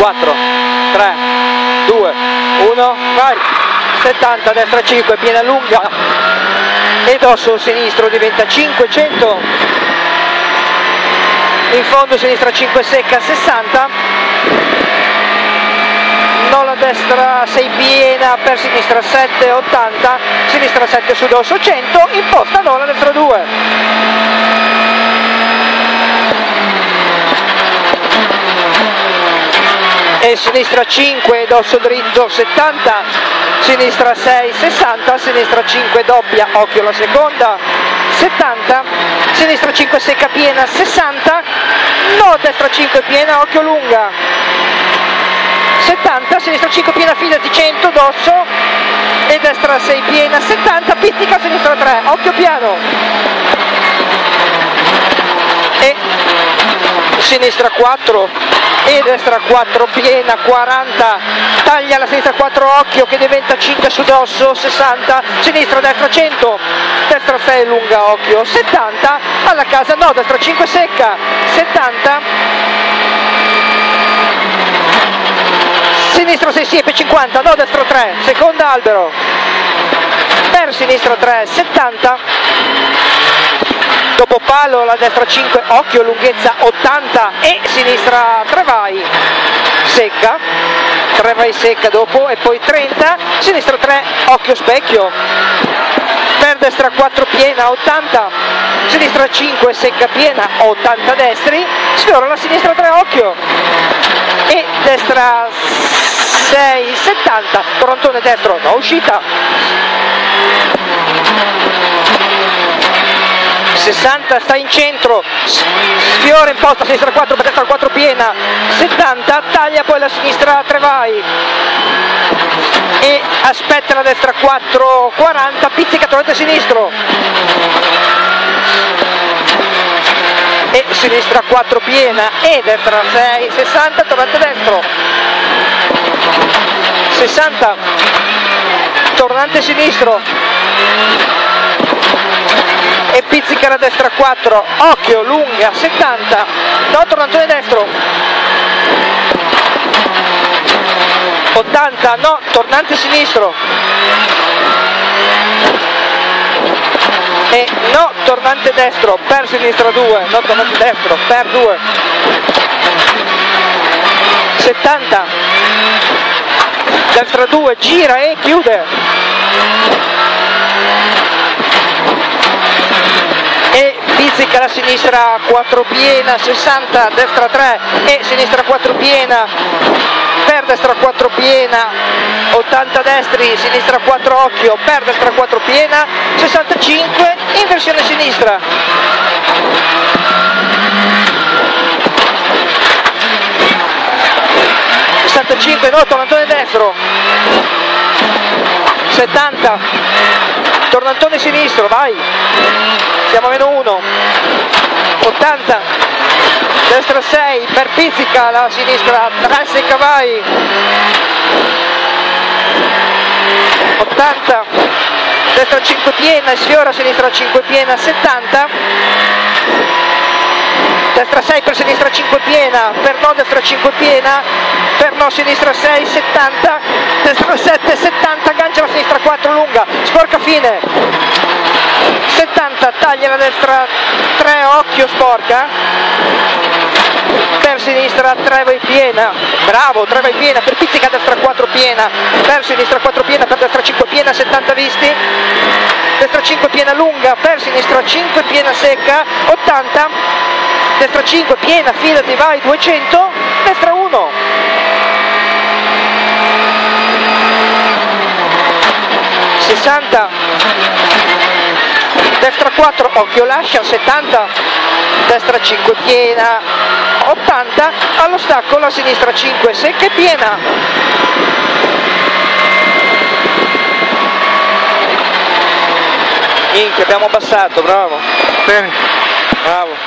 4, 3, 2, 1, vai, 70, destra 5, piena lunga, e dosso sinistro diventa 500, in fondo sinistra 5 secca, 60, nola destra 6 piena, per sinistra 7, 80, sinistra 7 su dosso 100, imposta nola destra 2. E sinistra 5, dosso dritto 70, sinistra 6, 60, sinistra 5 doppia, occhio la seconda, 70, sinistra 5 secca piena, 60, no, destra 5 piena, occhio lunga, 70, sinistra 5 piena, fidati 100, dosso, e destra 6 piena, 70, pizzica, sinistra 3, occhio piano, e sinistra 4, e destra 4 piena, 40, taglia la sinistra 4, occhio che diventa 5 su dosso, 60, sinistra destra 100, destra 6 lunga, occhio, 70, alla casa no, destra 5 secca, 70, sinistra 6 siepe, 50, no, destra 3, seconda albero, per sinistra 3, 70, dopo palo la destra 5, occhio lunghezza 80, e sinistra 3 vai, secca, 3 vai secca dopo, e poi 30, sinistra 3, occhio specchio, per destra 4 piena, 80, sinistra 5 secca piena, 80 destri, sfiora la sinistra 3, occhio, e destra 6, 70, torrentone destro, no uscita, 60, sta in centro, sfiora in posta, sinistra 4, per destra 4 piena, 70, taglia poi la sinistra 3 vai, e aspetta la destra 4, 40, pizzica torrente sinistro, e sinistra 4 piena, e destra 6, 60, torrente destro, 60, tornante sinistro, e pizzica la destra 4, occhio lunga, 70, no, tornantone destro, 80, no, tornante sinistro, e no, tornante destro, per sinistra 2, no, tornante destro, per 2, 70, destra 2, gira e chiude, e pizzica la sinistra 4 piena, 60, destra 3, e sinistra 4 piena, per destra 4 piena, 80 destri, sinistra 4 occhio, per destra 4 piena, 65, inversione sinistra, no, tornantone destro, 70, tornantone sinistro, vai, siamo a -1, 80, destra 6, per pizzica la sinistra 3 secca vai, 80, destra 5 piena, sfiora sinistra 5 piena, 70, destra 6 per sinistra 5 piena, per no destra 5 piena, per no sinistra 6, 70, destra 7, 70, aggancia la sinistra 4 lunga, sporca fine, 70, taglia la destra 3, occhio sporca, per sinistra 3 vai piena, bravo, 3 vai piena, per pizzica destra 4 piena, per sinistra 4 piena, per destra 5 piena, 70 visti, destra 5 piena lunga, per sinistra 5 piena secca, 80, destra 5 piena, fidati, vai, 200, destra 1, 60, destra 4, occhio lascia, 70, destra 5 piena, 80, allo stacco la sinistra 5 secca e piena, minchia, abbiamo abbassato, bravo, Bene. bravo.